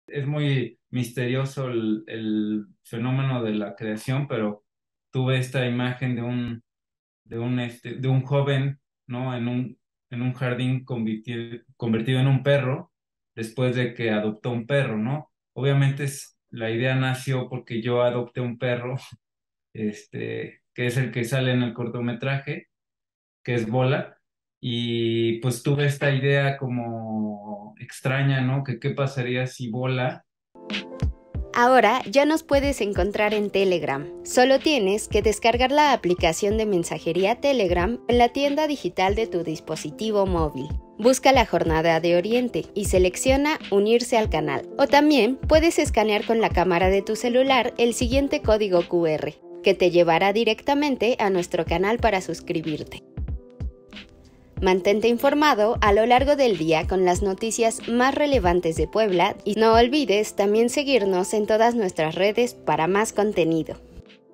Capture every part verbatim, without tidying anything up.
Es muy misterioso el, el fenómeno de la creación, pero tuve esta imagen de un, de un, este, de un joven, ¿no? En un, en un jardín convertido, convertido en un perro, después de que adoptó un perro, ¿no? Obviamente es, la idea nació porque yo adopté un perro, este, que es el que sale en el cortometraje, que es Bola. Y pues tuve esta idea como extraña, ¿no? Que qué pasaría si Bola. Ahora ya nos puedes encontrar en Telegram. Solo tienes que descargar la aplicación de mensajería Telegram en la tienda digital de tu dispositivo móvil. Busca la Jornada de Oriente y selecciona Unirse al canal. O también puedes escanear con la cámara de tu celular el siguiente código Q R, que te llevará directamente a nuestro canal para suscribirte. Mantente informado a lo largo del día con las noticias más relevantes de Puebla y no olvides también seguirnos en todas nuestras redes para más contenido.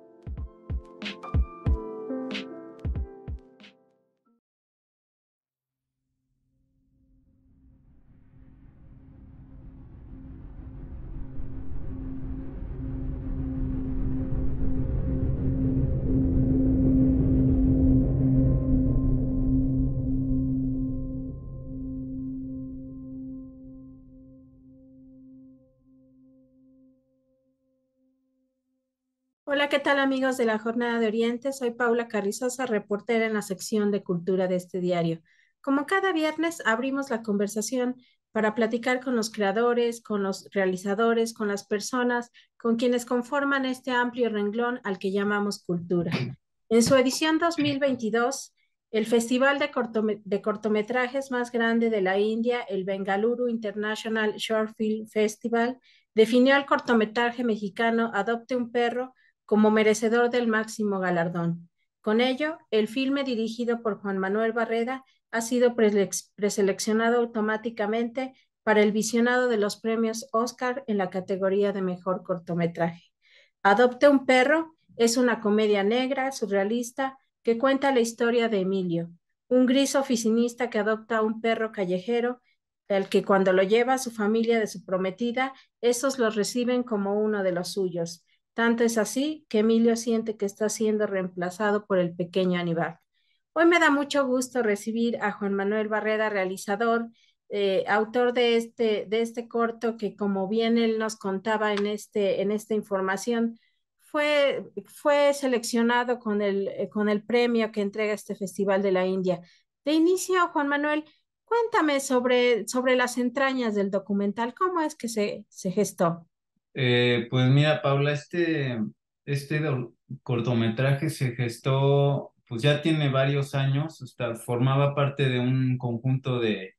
Hola, ¿qué tal amigos de la Jornada de Oriente? Soy Paula Carrizosa, reportera en la sección de Cultura de este diario. Como cada viernes, abrimos la conversación para platicar con los creadores, con los realizadores, con las personas, con quienes conforman este amplio renglón al que llamamos cultura. En su edición dos mil veintidós, el festival de, cortome- de cortometrajes más grande de la India, el Bengaluru International Short Film Festival, definió al cortometraje mexicano Adopte un perro como merecedor del máximo galardón. Con ello, el filme dirigido por Juan Manuel Barreda ha sido preseleccionado automáticamente para el visionado de los premios Oscar en la categoría de mejor cortometraje. Adopte un perro es una comedia negra, surrealista, que cuenta la historia de Emilio, un gris oficinista que adopta a un perro callejero, el que cuando lo lleva a su familia de su prometida, esos lo reciben como uno de los suyos. Tanto es así que Emilio siente que está siendo reemplazado por el pequeño Aníbal. Hoy me da mucho gusto recibir a Juan Manuel Barreda, realizador, eh, autor de este, de este corto que, como bien él nos contaba en, este, en esta información, fue, fue seleccionado con el, eh, con el premio que entrega este Festival de la India. De inicio, Juan Manuel, cuéntame sobre, sobre las entrañas del documental, ¿cómo es que se, se gestó? Eh, pues mira, Paula, este, este do- cortometraje se gestó, pues ya tiene varios años, hasta formaba parte de un conjunto de,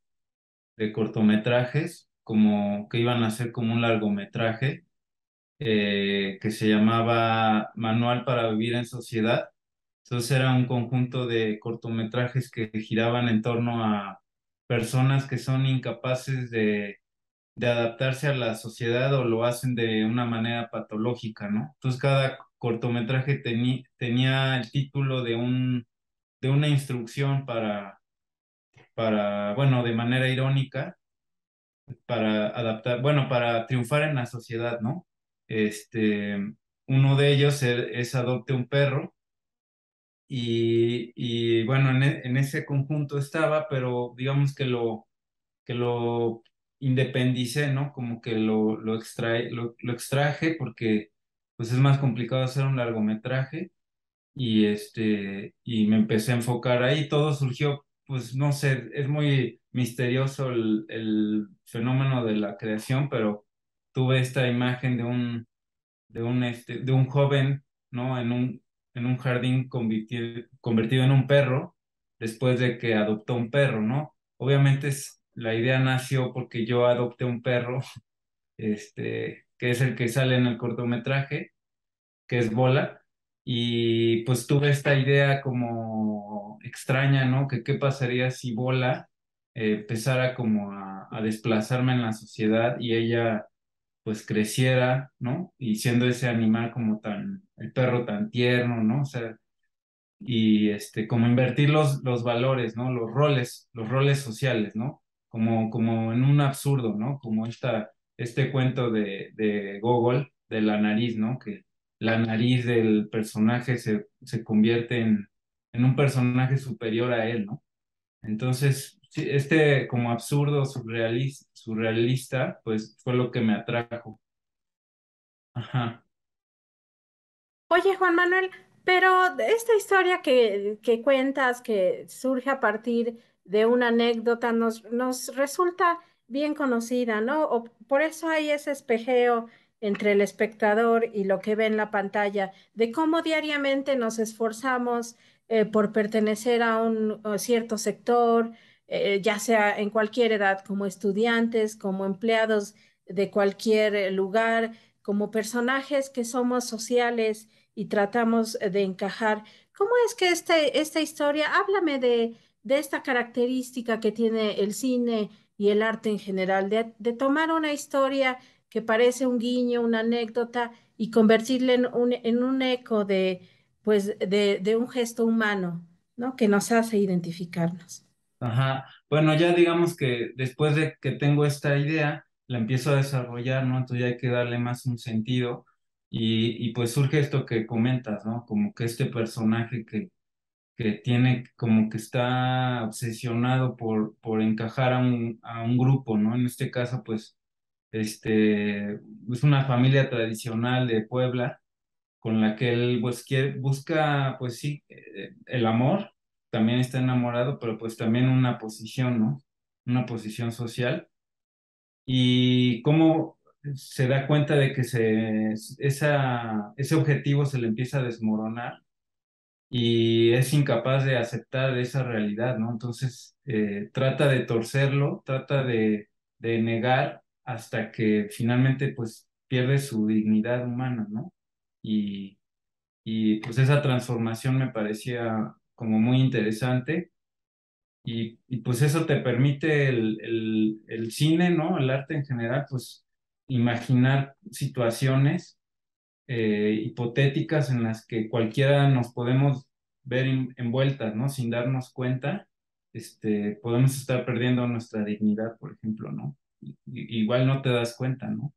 de cortometrajes, como que iban a ser como un largometraje, eh, que se llamaba Manual para Vivir en Sociedad. Entonces era un conjunto de cortometrajes que giraban en torno a personas que son incapaces de de adaptarse a la sociedad o lo hacen de una manera patológica, ¿no? Entonces cada cortometraje teni- tenía el título de un, de una instrucción para, para, bueno, de manera irónica, para adaptar, bueno, para triunfar en la sociedad, ¿no? Este, uno de ellos es, es Adopte un perro. Y, y bueno, en, e- en ese conjunto estaba, pero digamos que lo, que lo independicé, ¿no? Como que lo, lo, extrae, lo, lo extraje porque pues es más complicado hacer un largometraje y este y me empecé a enfocar ahí. Todo surgió, pues no sé, es muy misterioso el, el fenómeno de la creación, pero tuve esta imagen de un de un este de un joven, ¿no? En un en un jardín convertido, convertido en un perro después de que adoptó un perro, ¿no? Obviamente es, la idea nació porque yo adopté un perro, este, que es el que sale en el cortometraje, que es Bola. Y pues tuve esta idea como extraña, ¿no? Que qué pasaría si Bola eh, empezara como a, a desplazarme en la sociedad y ella pues creciera, ¿no? Y siendo ese animal como tan, el perro tan tierno, ¿no? O sea, y este, como invertir los, los valores, ¿no? Los roles, los roles sociales, ¿no? Como, como en un absurdo, ¿no? Como esta este cuento de, de Gogol, de la nariz, ¿no? Que la nariz del personaje se, se convierte en, en un personaje superior a él, ¿no? Entonces, sí, este como absurdo surrealista, surrealista, pues fue lo que me atrajo. Ajá. Oye, Juan Manuel, pero de esta historia que, que cuentas, que surge a partir de una anécdota, nos, nos resulta bien conocida, ¿no? O- por eso hay ese espejeo entre el espectador y lo que ve en la pantalla, de cómo diariamente nos esforzamos eh, por pertenecer a un a cierto sector, eh, ya sea en cualquier edad, como estudiantes, como empleados de cualquier eh, lugar, como personajes que somos sociales y tratamos de encajar. ¿Cómo es que este, esta historia, háblame de, de esta característica que tiene el cine y el arte en general, de, de tomar una historia que parece un guiño, una anécdota, y convertirla en un, en un eco de, pues, de, de un gesto humano, ¿no? Que nos hace identificarnos. Ajá. Bueno, ya digamos que después de que tengo esta idea, la empiezo a desarrollar, ¿no? Entonces ya hay que darle más un sentido y, y pues surge esto que comentas, ¿no? Como que este personaje que, que tiene, como que está obsesionado por, por encajar a un, a un grupo, ¿no? En este caso, pues, este, es una familia tradicional de Puebla con la que él pues quiere, busca pues sí eh, el amor, también está enamorado, pero pues también una posición, ¿no? Una posición social y cómo se da cuenta de que se, esa, ese objetivo se le empieza a desmoronar y es incapaz de aceptar esa realidad, ¿no? Entonces eh, trata de torcerlo, trata de, de negar hasta que finalmente pues pierde su dignidad humana, ¿no? Y y pues esa transformación me parecía como muy interesante y, y pues eso te permite el, el, el cine, ¿no? El arte en general, pues imaginar situaciones eh, hipotéticas en las que cualquiera nos podemos ver en- envueltas, ¿no? Sin darnos cuenta, este, podemos estar perdiendo nuestra dignidad, por ejemplo, ¿no? I- igual no te das cuenta, ¿no?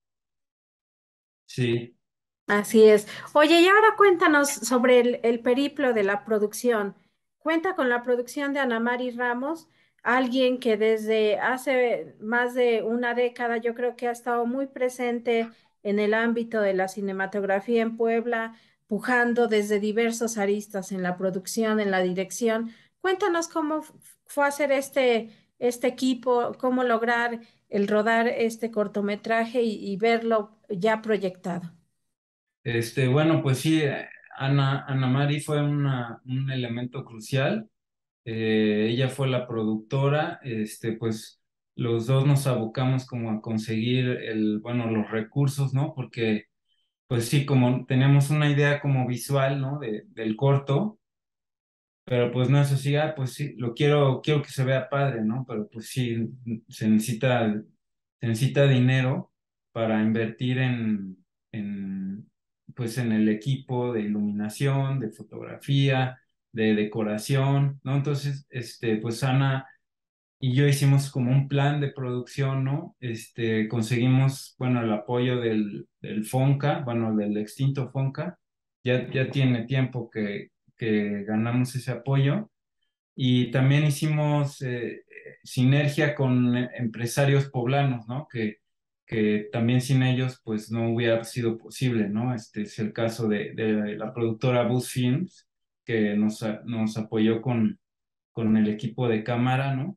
Sí. Así es. Oye, y ahora cuéntanos sobre el, el periplo de la producción. Cuenta con la producción de Ana Mari Ramos, alguien que desde hace más de una década yo creo que ha estado muy presente en el ámbito de la cinematografía en Puebla, pujando desde diversos aristas en la producción, en la dirección. Cuéntanos cómo f- fue hacer este, este equipo, cómo lograr el rodar este cortometraje y y verlo ya proyectado. Este, bueno, pues sí, eh, Ana, Ana Mari fue una, un elemento crucial. Eh, ella fue la productora, este, pues los dos nos abocamos como a conseguir el, bueno, los recursos, ¿no? Porque, pues sí, como teníamos una idea como visual, ¿no? De, del corto, pero pues no es así, ah, pues sí, lo quiero, quiero que se vea padre, ¿no? Pero pues sí, se necesita, se necesita dinero para invertir en, en, pues en el equipo de iluminación, de fotografía, de decoración, ¿no? Entonces, este, pues Ana y yo hicimos como un plan de producción, ¿no? Este, conseguimos, bueno, el apoyo del, del FONCA, bueno, del extinto FONCA, ya, ya tiene tiempo que, que ganamos ese apoyo y también hicimos eh, sinergia con eh, empresarios poblanos, ¿no? Que, que también sin ellos, pues no hubiera sido posible, ¿no? Este es el caso de, de la productora Bus Films, que nos, a- nos apoyó con, con el equipo de cámara, ¿no?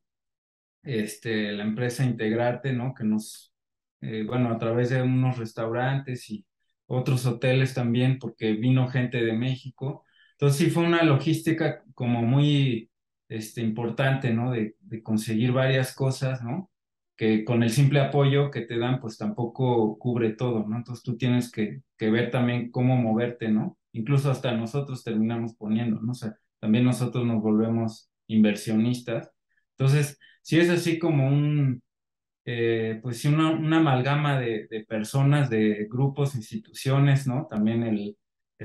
Este, la empresa Integrarte, ¿no? Que nos, eh, bueno, a través de unos restaurantes y otros hoteles también, porque vino gente de México. Entonces sí fue una logística como muy, este, importante, ¿no? De, de conseguir varias cosas, ¿no? Que con el simple apoyo que te dan, pues tampoco cubre todo, ¿no? Entonces tú tienes que, que ver también cómo moverte, ¿no? Incluso hasta nosotros terminamos poniendo, ¿no? O sea, también nosotros nos volvemos inversionistas. Entonces, sí es así como un, eh, pues sí, una, una amalgama de, de personas, de grupos, instituciones, ¿no? También el,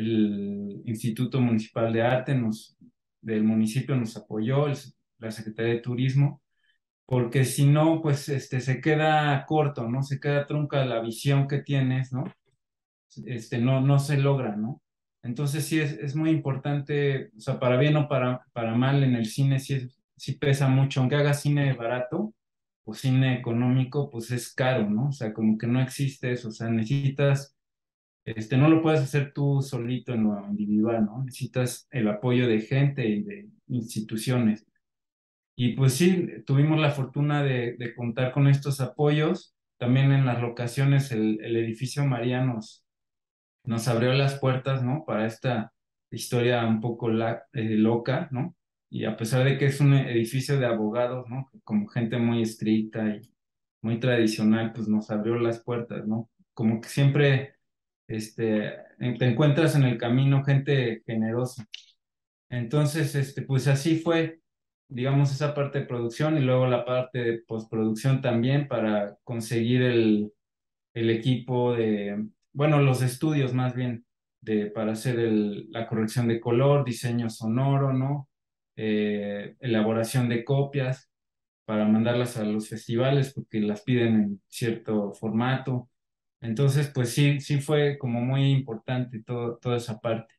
el Instituto Municipal de Arte nos, del municipio nos apoyó, el- la Secretaría de Turismo, porque si no, pues este, se queda corto, ¿no? Se queda trunca la visión que tienes, ¿no? Este, no, no se logra, ¿no? Entonces sí es, es muy importante, o sea, para bien o para, para mal en el cine sí, es- sí pesa mucho, aunque hagas cine barato o cine económico, pues es caro, ¿no? O sea, como que no existe eso, o sea, necesitas, este, no lo puedes hacer tú solito en lo individual, ¿no? Necesitas el apoyo de gente y de instituciones. Y pues sí, tuvimos la fortuna de, de contar con estos apoyos. También en las locaciones el, el edificio Marianos nos abrió las puertas, ¿no? Para esta historia un poco la- eh, loca, ¿no? Y a pesar de que es un edificio de abogados, ¿no? Como gente muy estricta y muy tradicional, pues nos abrió las puertas, ¿no? Como que siempre, este, te encuentras en el camino gente generosa. Entonces, este, pues así fue, digamos, esa parte de producción y luego la parte de postproducción también para conseguir el el equipo de, bueno, los estudios más bien, de, para hacer el- la corrección de color, diseño sonoro, ¿no? Eh, elaboración de copias para mandarlas a los festivales porque las piden en cierto formato. Entonces, pues sí, sí fue como muy importante todo, toda esa parte.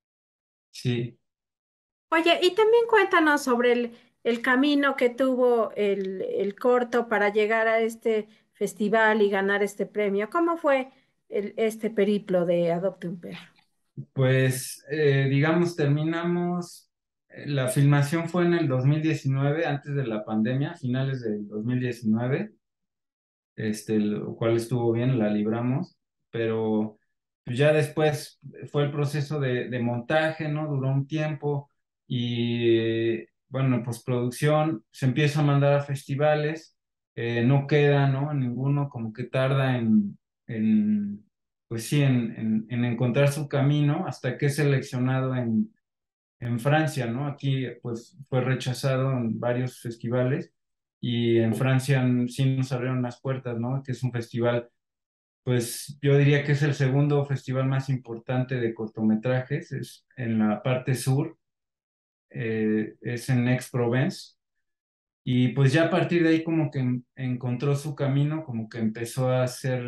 Sí. Oye, y también cuéntanos sobre el, el camino que tuvo el, el corto para llegar a este festival y ganar este premio. ¿Cómo fue el- este periplo de Adopte un perro? Pues, eh, digamos, terminamos, eh, la filmación fue en el dos mil diecinueve antes de la pandemia, finales del dos mil diecinueve, este, lo cual estuvo bien, la libramos, pero pues ya después fue el proceso de, de montaje, ¿no? Duró un tiempo y, bueno, en postproducción se empieza a mandar a festivales, eh, no queda, ¿no? Ninguno como que tarda en, en pues sí, en, en, en encontrar su camino hasta que es seleccionado en, en Francia, ¿no? Aquí pues fue rechazado en varios festivales y en Francia mm, sí nos abrieron las puertas, ¿no? Que es un festival, pues yo diría que es el segundo festival más importante de cortometrajes, es en la parte sur, eh, es en Aix-Provence. Y pues ya a partir de ahí como que en- encontró su camino, como que empezó a hacer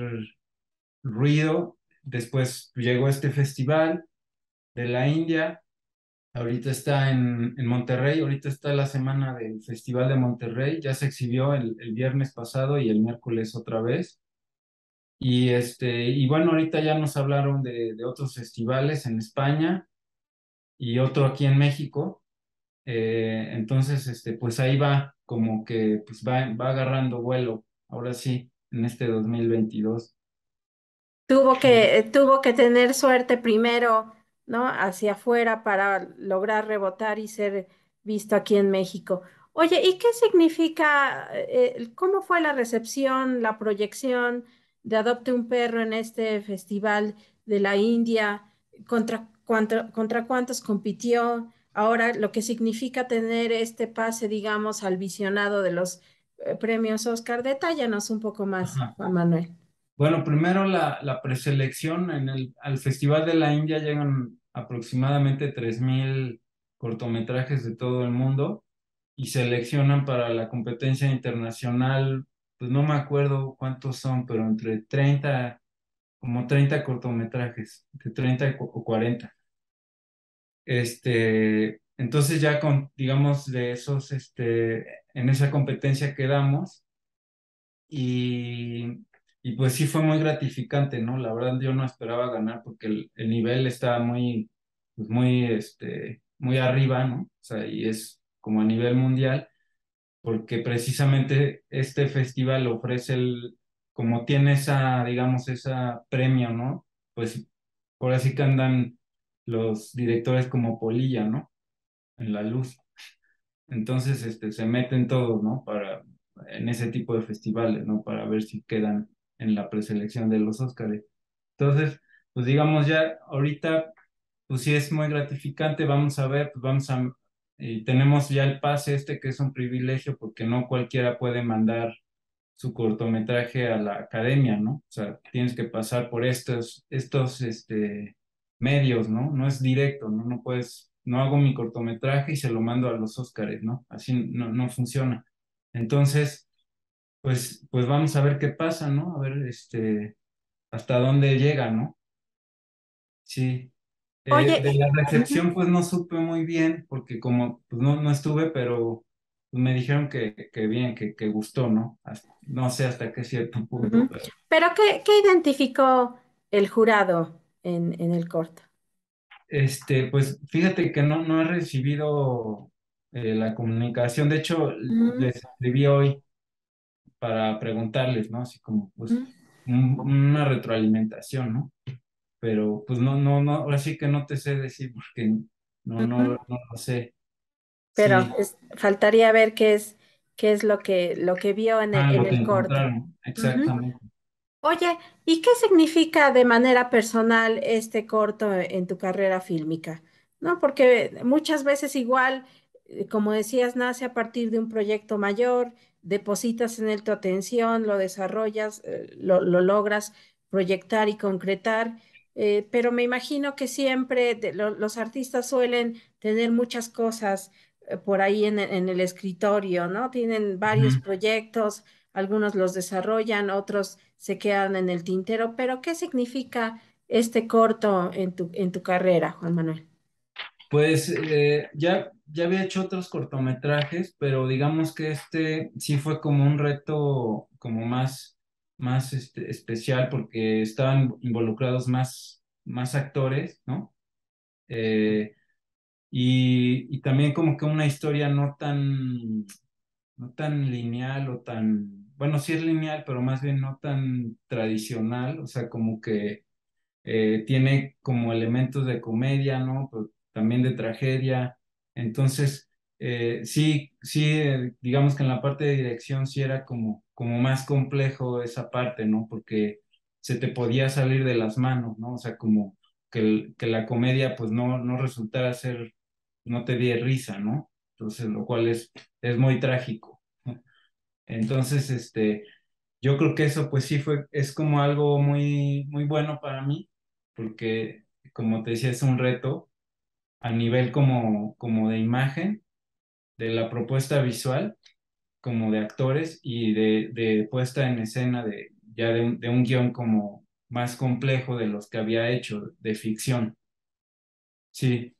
ruido. Después llegó este festival de la India. Ahorita está en, en Monterrey, ahorita está la semana del Festival de Monterrey, ya se exhibió el, el viernes pasado y el miércoles otra vez. Y este, y bueno, ahorita ya nos hablaron de, de otros festivales en España y otro aquí en México. Eh, entonces, este, pues ahí va, como que pues va, va agarrando vuelo, ahora sí, en este dos mil veintidós. Tuvo que, eh, tuvo que tener suerte primero, ¿no? Hacia afuera para lograr rebotar y ser visto aquí en México. Oye, ¿y qué significa, eh, el- cómo fue la recepción, la proyección de Adopte un perro en este festival de la India? ¿Contra, cuánto- contra cuántos compitió? Ahora, lo que significa tener este pase, digamos, al visionado de los eh, premios Oscar. Detállanos un poco más, Ajá. Juan Manuel. Bueno, primero la, la preselección en el, al Festival de la India llegan aproximadamente tres mil cortometrajes de todo el mundo y seleccionan para la competencia internacional, pues no me acuerdo cuántos son, pero entre treinta como treinta cortometrajes, de treinta y cu- o cuarenta. Este, entonces ya con, digamos, de esos, este, en esa competencia quedamos y, y pues sí fue muy gratificante, ¿no? La verdad yo no esperaba ganar porque el, el nivel estaba muy, pues muy, este, muy arriba, ¿no? O sea, y es como a nivel mundial, porque precisamente este festival ofrece el, como tiene esa, digamos, esa premio, ¿no? Pues ahora sí que andan los directores como polilla, ¿no? En la luz. Entonces, este, se meten todos, ¿no? Para, en ese tipo de festivales, ¿no? Para ver si quedan en la preselección de los Óscares. Entonces, pues digamos ya, ahorita, pues sí es muy gratificante, vamos a ver, pues vamos a, y tenemos ya el pase este que es un privilegio porque no cualquiera puede mandar su cortometraje a la academia, ¿no? O sea, tienes que pasar por estos, estos, este, medios, ¿no? No es directo, ¿no? No puedes, no hago mi cortometraje y se lo mando a los Óscares, ¿no? Así no, no funciona. Entonces, pues, pues vamos a ver qué pasa, ¿no? A ver, este, hasta dónde llega, ¿no? Sí. Eh, Oye, de la ujú, recepción, pues no supe muy bien, porque como pues no, no estuve, pero pues, me dijeron que, que bien, que, que gustó, ¿no? Hasta- no sé hasta qué cierto punto, ujú. pero Pero ¿qué, qué identificó el jurado en, en el corto? este, pues fíjate que no, no he recibido eh, la comunicación. De hecho, Mm, les escribí hoy para preguntarles, ¿no? Así como, pues, mm. un- una retroalimentación, ¿no? Pero pues no, no, no, ahora sí que no te sé decir porque no, no, Ujú. no lo sé. Pero Sí. es- faltaría ver qué es, qué es lo que, lo que vio en el, Ah, en lo que el corto. encontraron, Ujú. exactamente. Oye, ¿y qué significa de manera personal este corto en tu carrera fílmica? ¿No? Porque muchas veces igual, eh, como decías, nace a partir de un proyecto mayor, depositas en él tu atención, lo desarrollas, eh, lo, lo logras proyectar y concretar, eh, pero me imagino que siempre de- lo- los artistas suelen tener muchas cosas eh, por ahí en, en el escritorio, ¿no? Tienen varios Ujú. proyectos, algunos los desarrollan, otros se quedan en el tintero, pero ¿qué significa este corto en tu, en tu carrera, Juan Manuel? Pues eh, ya, ya había hecho otros cortometrajes, pero digamos que este sí fue como un reto como más, más este, especial porque estaban involucrados más, más actores, ¿no? Eh, y, y también como que una historia no tan, no tan lineal o tan, bueno, sí es lineal, pero más bien no tan tradicional, o sea, como que eh, tiene como elementos de comedia, ¿no? Pero también de tragedia. Entonces, eh, sí, sí, eh, digamos que en la parte de dirección sí era como, como más complejo esa parte, ¿no? Porque se te podía salir de las manos, ¿no? O sea, como que, el- que la comedia pues no, no resultara ser, no te dé risa, ¿no? Entonces, lo cual es, es muy trágico. ¿No? Entonces, este, yo creo que eso pues sí fue, es como algo muy, muy bueno para mí, porque como te decía, es un reto a nivel como, como de imagen, de la propuesta visual, como de actores y de, de puesta en escena de ya de un, de un guión como más complejo de los que había hecho de ficción. Sí,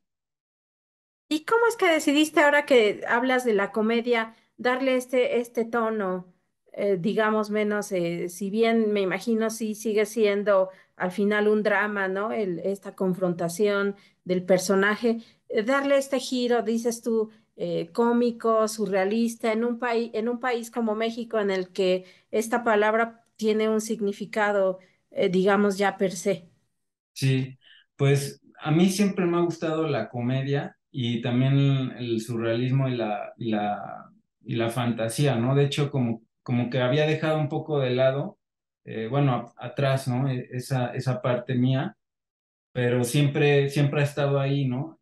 ¿Y cómo es que decidiste ahora que hablas de la comedia darle este, este tono, eh, digamos, menos, eh, si bien me imagino sí sigue siendo al final un drama, ¿no? El, esta confrontación del personaje, eh, darle este giro, dices tú, eh, cómico, surrealista, en un país, en un país como México en el que esta palabra tiene un significado, eh, digamos, ya per se. sí, pues a mí siempre me ha gustado la comedia y también el surrealismo y la, y la, y la fantasía, ¿no? De hecho, como, como que había dejado un poco de lado, eh, bueno, a- atrás, ¿no? E- Esa, esa parte mía, pero siempre, siempre ha estado ahí, ¿no?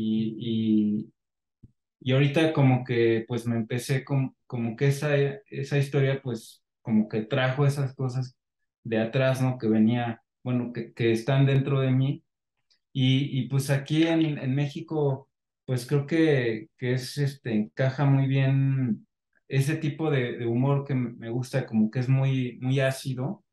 Y, y, y ahorita como que pues me empecé con, como que esa, esa historia pues como que trajo esas cosas de atrás, ¿no? Que venía, bueno, que, que están dentro de mí y, y, pues aquí en, en México, pues creo que, que es, este, encaja muy bien ese tipo de, de humor que me me gusta, como que es muy, muy ácido,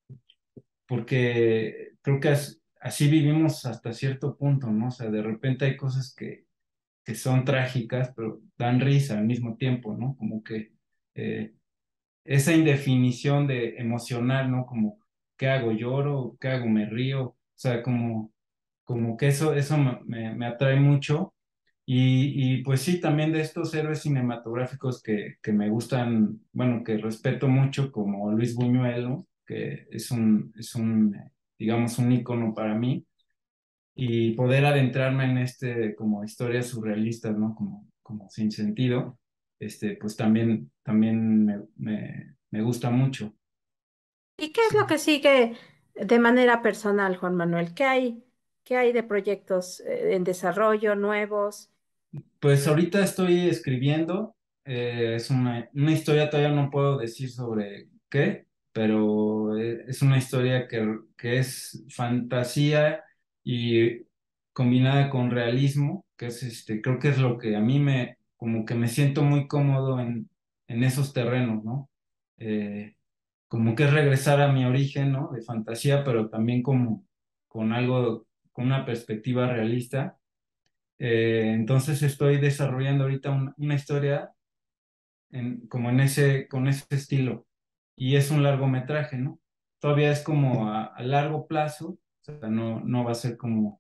porque creo que as- así vivimos hasta cierto punto, ¿no? O sea, de repente hay cosas que, que son trágicas, pero dan risa al mismo tiempo, ¿no? Como que eh, esa indefinición de emocional, ¿no? Como, ¿qué hago? ¿Lloro? ¿Qué hago? ¿Me río? O sea, como como que eso, eso me, me- me atrae mucho. Y, y pues sí, también de estos héroes cinematográficos que, que me gustan, bueno, que respeto mucho, como Luis Buñuel, ¿no? Que es un, es un, eh, digamos, un ícono para mí, y poder adentrarme en este, como historias surrealistas, ¿no? Como, como sin sentido, este, pues también, también me, me, me gusta mucho. ¿Y qué es lo que sigue de manera personal, Juan Manuel? ¿Qué hay, qué hay de proyectos eh, en desarrollo nuevos? Pues ahorita estoy escribiendo, eh, es una, una historia, todavía no puedo decir sobre qué, pero eh, es una historia que, que es fantasía y combinada con realismo, que es este, creo que es lo que a mí me, como que me siento muy cómodo en, en esos terrenos, ¿no? Eh, Como que es regresar a mi origen, ¿no? De fantasía, pero también como con algo, con una perspectiva realista. Eh, entonces estoy desarrollando ahorita un- una historia en- como en ese, con ese estilo. Y es un largometraje, ¿no? Todavía es como a, a largo plazo, o sea, no, no va a ser como,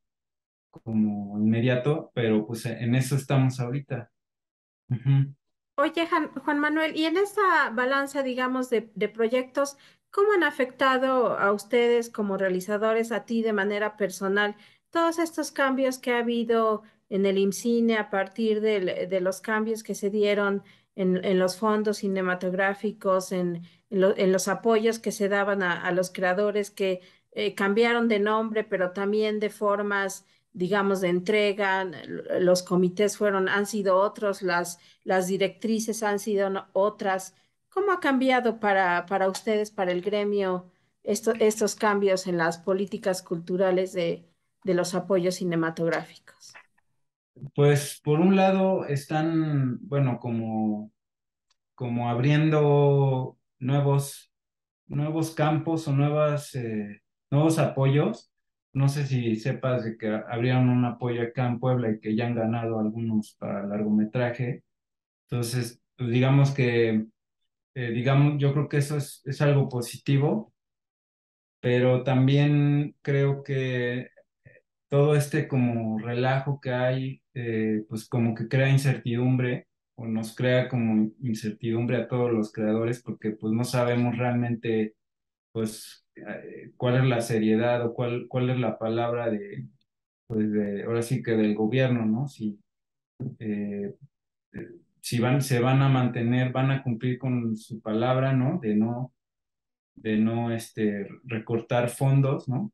como inmediato, pero pues en eso estamos ahorita. Ujú. Oye, Jan- Juan Manuel, y en esta balanza, digamos, de, de proyectos, ¿cómo han afectado a ustedes como realizadores, a ti de manera personal, todos estos cambios que ha habido en el IMCINE a partir del- de los cambios que se dieron en, en los fondos cinematográficos, en, en lo- en los apoyos que se daban a, a los creadores que eh, cambiaron de nombre, pero también de formas, digamos, de entrega? Los comités fueron, han sido otros, las las directrices han sido no- otras. ¿Cómo ha cambiado para, para ustedes, para el gremio, esto- estos cambios en las políticas culturales de, de los apoyos cinematográficos? Pues por un lado están, bueno, como, como abriendo nuevos, nuevos campos o nuevas, eh, nuevos apoyos. No sé si sepas de que abrieron un apoyo acá en Puebla y que ya han ganado algunos para largometraje. Entonces, pues digamos que, eh, digamos, yo creo que eso es, es algo positivo, pero también creo que todo este como relajo que hay, eh, pues como que crea incertidumbre o nos crea como incertidumbre a todos los creadores porque pues no sabemos realmente pues eh, cuál es la seriedad o cuál, cuál es la palabra de, pues de, ahora sí que del gobierno, ¿no? Si, eh, si van, se van a mantener, van a cumplir con su palabra, ¿no? De no, de no este, recortar fondos, ¿no?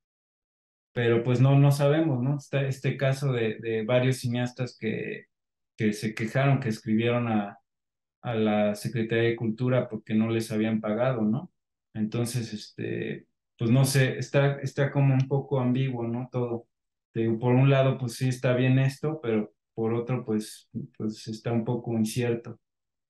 Pero pues no, no sabemos, ¿no? Está este caso de, de varios cineastas que, que se quejaron, que escribieron a, a la Secretaría de Cultura porque no les habían pagado, ¿no? Entonces, este, pues no sé, está, está como un poco ambiguo, ¿no? Todo. Te digo, por un lado, pues sí está bien esto, pero por otro, pues, pues está un poco incierto.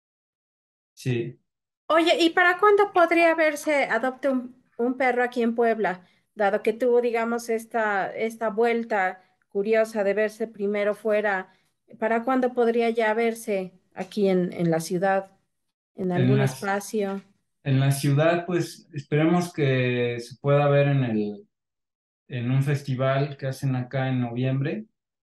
Sí. Oye, ¿y para cuándo podría verse Adopte un, un perro aquí en Puebla? Dado que tuvo, digamos, esta, esta vuelta curiosa de verse primero fuera, ¿para cuándo podría ya verse aquí en, en la ciudad, en En algún las, espacio? en la ciudad, pues esperemos que se pueda ver en el, en un festival que hacen acá en noviembre.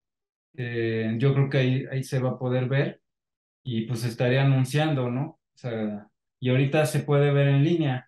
Eh, yo creo que ahí, ahí se va a poder ver y pues estaría anunciando, ¿no? O sea, y ahorita se puede ver en línea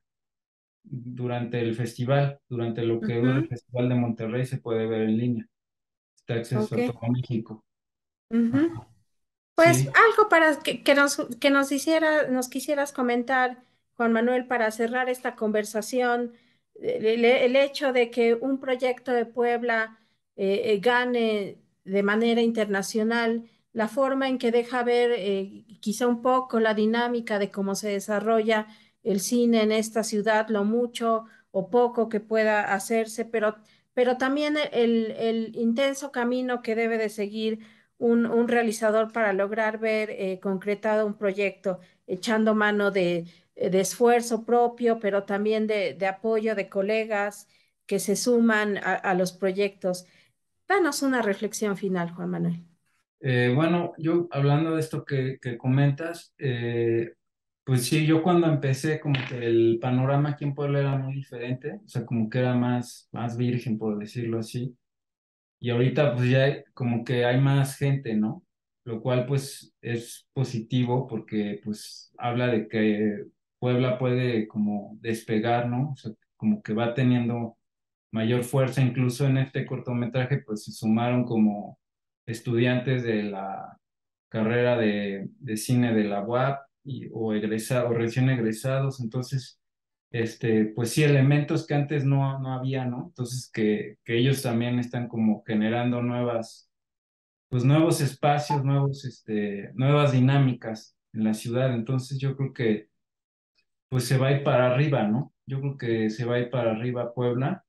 durante el festival, durante lo que dura el Ujú, Festival de Monterrey se puede ver en línea. Está acceso ok. a todo México. Ujú. Pues Sí. algo para que, que nos, que nos hiciera, nos quisieras comentar, Juan Manuel, para cerrar esta conversación, el, el hecho de que un proyecto de Puebla eh, eh, gane de manera internacional, la forma en que deja ver eh, quizá un poco la dinámica de cómo se desarrolla el cine en esta ciudad, lo mucho o poco que pueda hacerse, pero, pero también el, el intenso camino que debe de seguir un, un realizador para lograr ver eh, concretado un proyecto, echando mano de, de esfuerzo propio, pero también de, de apoyo de colegas que se suman a, a los proyectos. Danos una reflexión final, Juan Manuel. Eh, bueno, yo hablando de esto que, que comentas, eh, pues sí, yo cuando empecé como que el panorama aquí en Puebla era muy diferente, o sea, como que era más, más virgen, por decirlo así. Y ahorita pues ya hay- como que hay más gente, ¿no? Lo cual pues es positivo porque pues habla de que Puebla puede como despegar, ¿no? O sea, como que va teniendo mayor fuerza, incluso en este cortometraje pues se sumaron como estudiantes de la carrera de, de cine de la U A P y, o egresados, o recién egresados, entonces este, pues sí, elementos que antes no, no había, ¿no? Entonces que, que ellos también están como generando nuevas, pues nuevos espacios, nuevos, este, nuevas dinámicas en la ciudad. Entonces yo creo que pues se va a ir para arriba, ¿no? Yo creo que se va a ir para arriba Puebla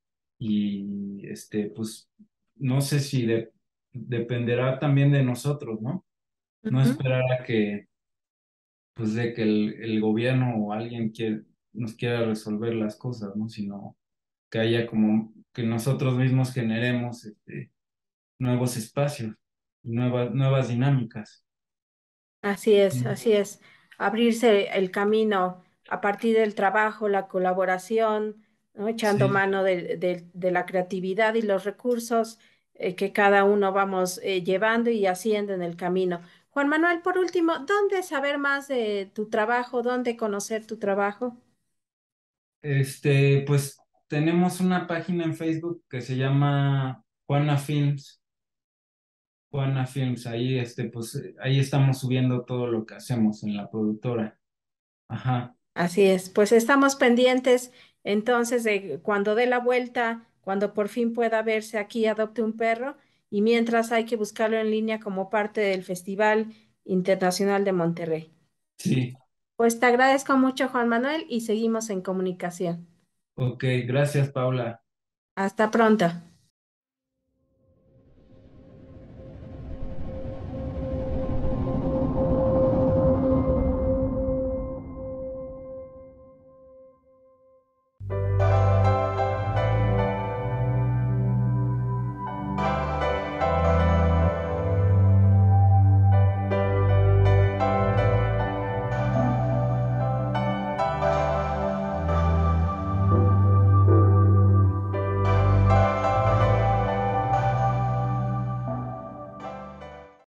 y este, pues no sé si de- dependerá también de nosotros, ¿no? No Ujú. esperar a que pues de que el, el gobierno o alguien quiere, nos quiera resolver las cosas, ¿no? Sino que haya como que nosotros mismos generemos este, nuevos espacios, nuevas, nuevas dinámicas. Así es, Mm. así es. Abrirse el camino a partir del trabajo, la colaboración, ¿no? Echando Sí, mano de, de- de la creatividad y los recursos eh, que cada uno vamos eh, llevando y haciendo en el camino. Juan Manuel, por último, ¿dónde saber más de tu trabajo? ¿Dónde conocer tu trabajo? este, pues tenemos una página en Facebook que se llama Juana Films, Juana Films, ahí este, pues eh, ahí estamos subiendo todo lo que hacemos en la productora. Ajá, Así es, pues estamos pendientes entonces de cuando dé la vuelta, cuando por fin pueda verse aquí, adopte un perro, y mientras hay que buscarlo en línea como parte del Festival Internacional de Monterrey. sí, Pues te agradezco mucho, Juan Manuel, y seguimos en comunicación. ok, gracias, Paula. Hasta pronto.